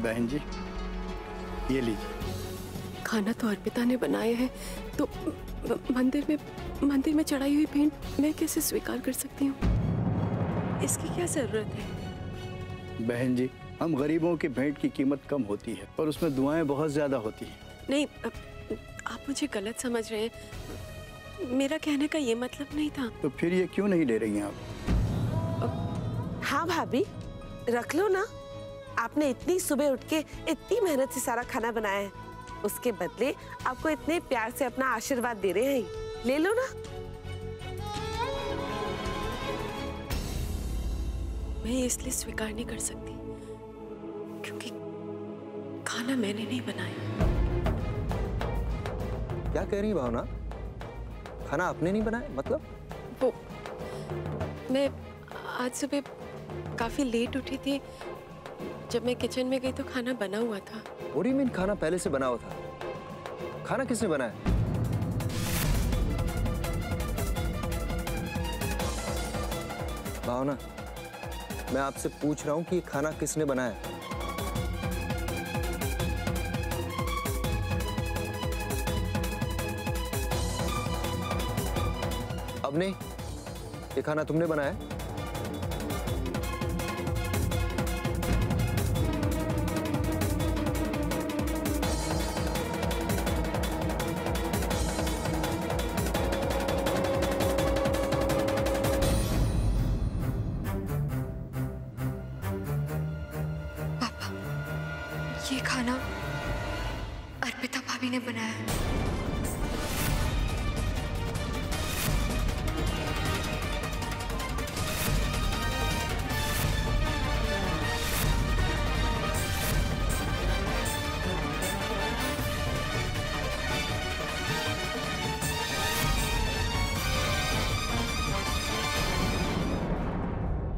बहन जी, ये लीजिए। खाना तो अर्पिता ने बनाया है, तो मंदिर में चढ़ाई हुई भेंट मैं कैसे स्वीकार कर सकती हूँ? इसकी क्या जरूरत है? बहन जी, हम गरीबों की भेंट की कीमत कम होती है और उसमें दुआएं बहुत ज्यादा होती हैं। नहीं, आप मुझे गलत समझ रहे हैं। मेरा कहने का ये मतलब नहीं था। तो फिर ये क्यों नहीं ले रही हैं आप? हाँ भाभी, रख लो ना। आपने इतनी सुबह उठ के इतनी मेहनत से सारा खाना बनाया है, उसके बदले आपको इतने प्यार से अपना आशीर्वाद दे रहे हैं, ले लो ना। मैं इसलिए स्वीकार नहीं कर सकती क्योंकि खाना मैंने नहीं बनाया। क्या कह रही है भावना? खाना आपने नहीं बनाया मतलब? वो मैं आज सुबह काफी लेट उठी थी। जब मैं किचन में गई तो खाना बना हुआ था। What do you mean खाना पहले से बना हुआ था? खाना किसने बनाया? भावना, मैं आपसे पूछ रहा हूँ कि खाना किसने बनाया? अब नहीं, ये खाना तुमने बनाया? पापा, ये खाना अर्पिता भाभी ने बनाया है।